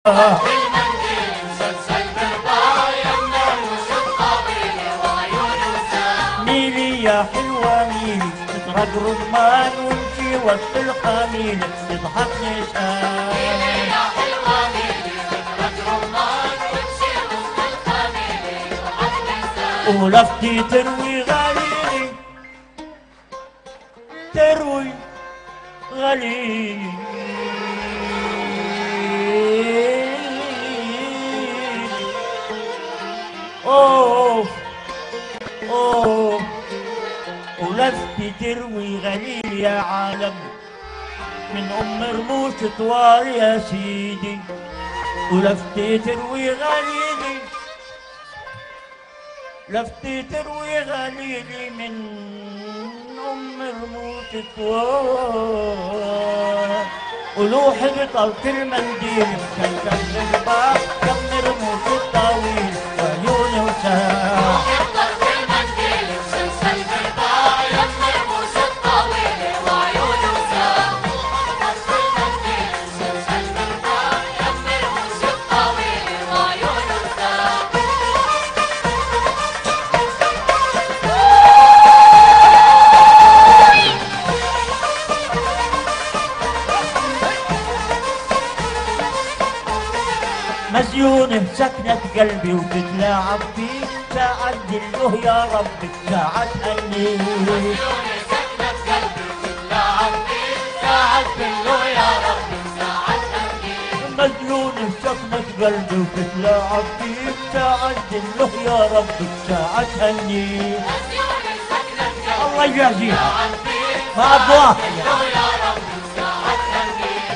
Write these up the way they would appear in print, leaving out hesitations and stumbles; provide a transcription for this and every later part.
بالمنديل مسلسل برضا يمنا وشوف طويلة وعيونه سام. ميلي يا حلوة ميلي تطرق رمان وامشي وسط الخميلة تضحك نسان. ميلي يا حلوة ميلي تطرق رمان وامشي وسط الخميلة تضحك نسان. ولفتي تروي غليلي تروي غليلي اوه اوه ولفتي تروي غليل يا عالم من ام رموش طوال يا سيدي. ولفتي تروي غليلي لفتي تروي غليلي من ام رموش طوال. ولوح بطلت المنديل مسلسل الباب كم رموش الطويل وعيونه وسام. روحي بطرف المنديل مسلسل برضا يمنا رموش الطويلة وعيونه سام. بطرف المنديل مسلسل برضا يمنا رموش الطويلة وعيونه سام. مزيونه سكنت قلبي وتتلاعب فيه ساعة دله يا ربي ساعة تهنيه. عيوني سكنت قلبي وتتلاعب فيه ساعة كله يا ربي ساعة تهنيه. مجنون سكنت قلبي وتتلاعب فيه ساعة دله يا ربي ساعة تهنيه. عيوني سكنت قلبي الله يجازيها تتلاعب فيه ما أبغاه كله يا ربي ساعة تهنيه.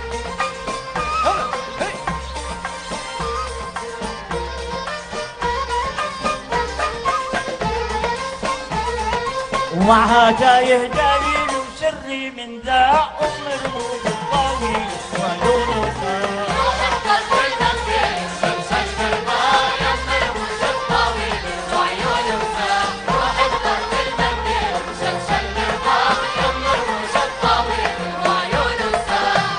ومعها تايه دليل وسري من ذا ام رموز الطويل وعيونه سام. روحي بطرف المنديل مسلسل برضا يمنا رموش الطويلة وعيونه سام. روحي بطرف المنديل مسلسل برضا يمنا رموش الطويلة وعيونه سام.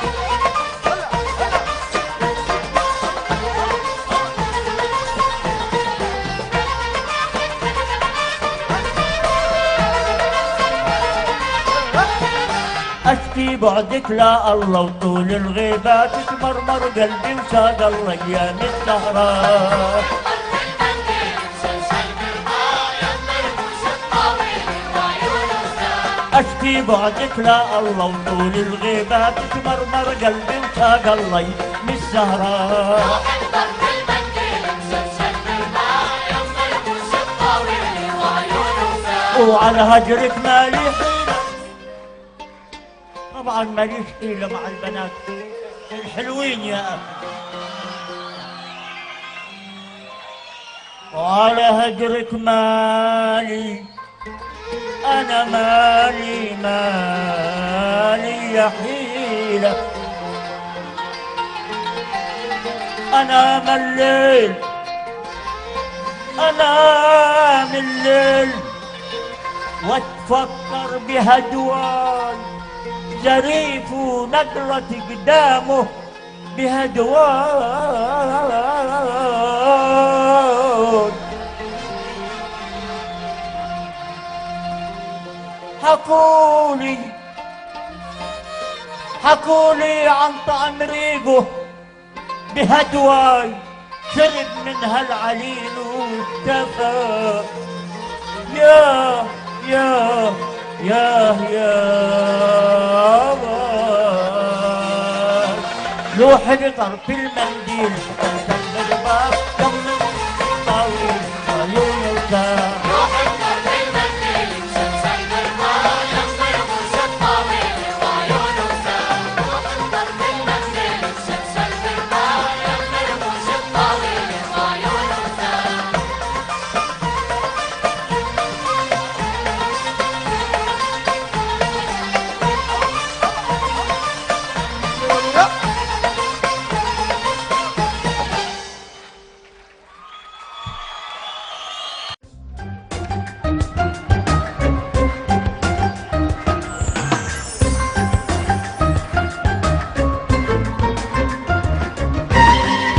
اشكي بعدك لا الله وطول الغيبات تمرمر قلبي وساد الله ايام السهرات. اشكي بعدك لا الله وطول الغيبات تمرمر قلبي وساد الله ايام السهرات. وعلى هجرك مالي حيلة طبعا ماليش حيلة مع البنات الحلوين يا أخي. وعلى هجرك مالي أنا مالي يا حيلة. أنا من الليل أنا من الليل واتفكر بهدوان جريف ونقرة قدامه بهدوان. حكولي عن طعم ريقه بهدواي شرب منها العليل واكتفى. يا يا يا روح بطرف المنديل تنسى الباب كم طويل عيونه وسام.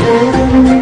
السهران